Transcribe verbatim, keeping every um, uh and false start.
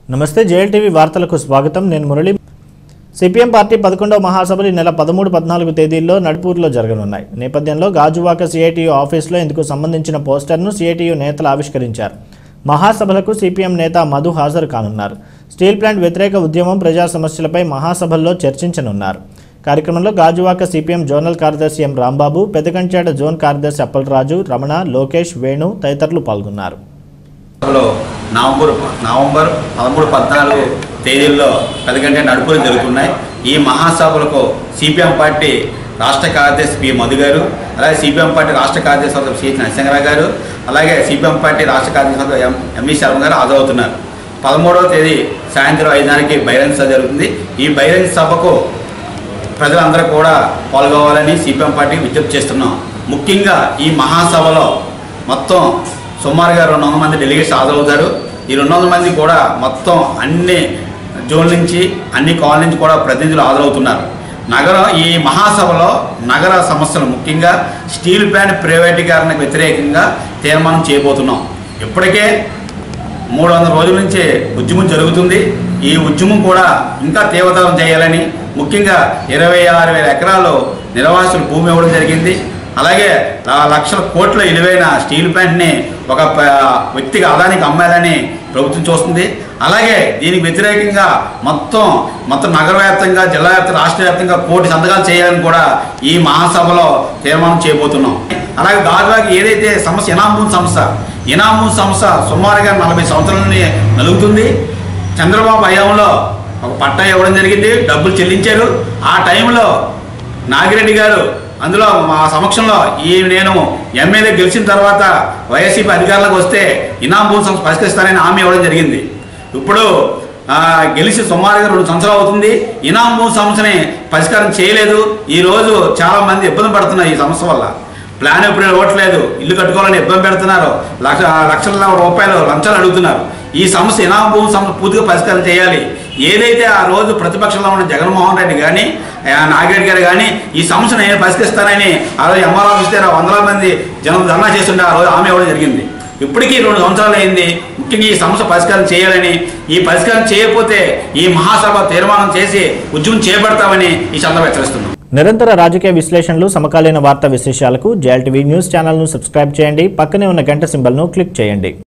నమస్తే జేఎల్టీవీ వార్తలకు స్వాగతం నేను మురళి సిపిఎం పార్టీ పదకొండవ మహాసభలు నెల పదమూడు పద్నాలుగు తేదీల్లో నడుపూర్లో జరగనున్నాయి నేపథ్యంలో గాజువాక సిఐటియు ఆఫీసులో ఇందుకు సంబంధించిన పోస్టర్ను సిఐటియు నేతలు ఆవిష్కరించారు మహాసభలకు సిపిఎం నేత మధు హాజరు కానున్నారు స్టీల్ ప్లాంట్ వ్యతిరేక ఉద్యమం ప్రజా సమస్యలపై మహాసభల్లో చర్చించనున్నారు కార్యక్రమంలో గాజువాక సిపిఎం జోనల్ కార్యదర్శి ఎం రాంబాబు పెదకంచేట జోన్ కార్యదర్శి అప్పలరాజు రమణ లోకేష్ వేణు తదితరులు పాల్గొన్నారు నవంబర్ నవంబర్ పదమూడు పద్నాలుగు తేదీల్లో పది గంటల నడుపులు జరుగుతున్నాయి। ఈ మహాసభలకు సిపిఎం పార్టీ రాష్ట్ర కార్యదర్శి పి మధు గారు, అలాగే సిపిఎం పార్టీ రాష్ట్ర కార్యదర్శి సి నరసింహరావు గారు, అలాగే సిపిఎం పార్టీ రాష్ట్ర కార్యదర్శి ఎం ఎంవి శర్మ గారు హాజరవుతున్నారు। పదమూడవ తేదీ సాయంత్రం ఐదున్నరకి బహిరంగ సభ జరుగుతుంది। ఈ బహిరంగ సభకు ప్రజలందరూ కూడా పాల్గొవాలని సిపిఎం పార్టీకి విజ్ఞప్తి చేస్తున్నాం। ముఖ్యంగా ఈ మహాసభలో మొత్తం సుమారుగా రెండు వందల మంది డెలిగేట్స్ హాజరవుతారు। ఈ రెండు వందల మంది కూడా మొత్తం అన్ని జోన్ల నుంచి అన్ని కాలనీ నుంచి కూడా ప్రతినిధులు హాజరవుతున్నారు। నగరం ఈ మహాసభలో నగర సమస్యలు ముఖ్యంగా స్టీల్ ప్లాంట్ ప్రైవేటీకరణకు వ్యతిరేకంగా తీర్మానం చేయబోతున్నాం। ఇప్పటికే మూడు వందల రోజుల నుంచి ఉద్యమం జరుగుతుంది। ఈ ఉద్యమం కూడా ఇంకా తీవ్రతరం చేయాలని ముఖ్యంగా ఇరవై ఆరు వేల ఎకరాలు నిర్వాసితులు భూమి ఇవ్వడం జరిగింది। అలాగే లక్షల కోట్ల విలువైన స్టీల్ ప్లాంట్ని ఒక వ్యక్తికి ఆదానికి అమ్మాలని ప్రభుత్వం చూస్తుంది। అలాగే దీనికి వ్యతిరేకంగా మొత్తం మొత్తం నగర వ్యాప్తంగా జిల్లా వ్యాప్తంగా రాష్ట్ర వ్యాప్తంగా కోటి సంతకాలు చేయాలని కూడా ఈ మహాసభలో తీర్మానం చేయబోతున్నాం। అలాగే గాజువాక ఏదైతే సమస్య ఇనామూన్ సంస్థ ఇనామూన్ సంస్థ సుమారుగా నలభై సంవత్సరాల నుండి నలుగుతుంది। చంద్రబాబు హయాంలో ఒక పట్టా ఇవ్వడం జరిగింది, డబ్బులు చెల్లించారు। ఆ టైంలో నాగిరెడ్డి గారు అందులో మా సమక్షంలో ఈ నేను ఎమ్మెల్యే గెలిచిన తర్వాత వైఎస్సీపీ అధికారులకు వస్తే ఇనాం భూమి సంస్థ పరిష్కరిస్తానని హామీ ఇవ్వడం జరిగింది। ఇప్పుడు గెలిచి సుమారుగా రెండు సంవత్సరాలు అవుతుంది, ఇనాం భూమి సమస్యని పరిష్కారం చేయలేదు। ఈరోజు చాలామంది ఇబ్బంది పడుతున్నారు ఈ సమస్య వల్ల। ప్లాన్ ఎప్పుడు ఇవ్వట్లేదు, ఇల్లు కట్టుకోవాలని ఇబ్బంది పెడుతున్నారు, లక్ష లక్షల రూపాయలు లంచాలు అడుగుతున్నారు। ఈ సమస్య ఇనాం భూమి సమస్య పూర్తిగా పరిష్కారం చేయాలి। ఏదైతే ఆ రోజు ప్రతిపక్షంలో ఉన్న జగన్మోహన్ రెడ్డి కానీ నాగిరెడ్డి గారు కానీ ఈ సమస్యను నేను పరిష్కరిస్తానని ఆ రోజు ఎంఆర్ ఆఫీస్ దగ్గర వందల మంది జనం ధర్నా చేస్తుంటే ఆ రోజు హామీ ఇవ్వడం జరిగింది। ఇప్పటికీ రెండు సంవత్సరాలు అయింది। ముఖ్యంగా ఈ సమస్య పరిష్కారం చేయాలని, ఈ పరిష్కారం చేయకపోతే ఈ మహాసభ తీర్మానం చేసి ఉద్యమం చేపడతామని ఈ సందర్భంగా హెచ్చరిస్తున్నాం। నిరంతర రాజకీయ విశ్లేషణలు సమకాలీన వార్తా విశేషాలకు జేఎల్టీవీ న్యూస్ ఛానల్ను సబ్స్క్రైబ్ చేయండి, పక్కనే ఉన్న గంట సింబల్ను క్లిక్ చేయండి।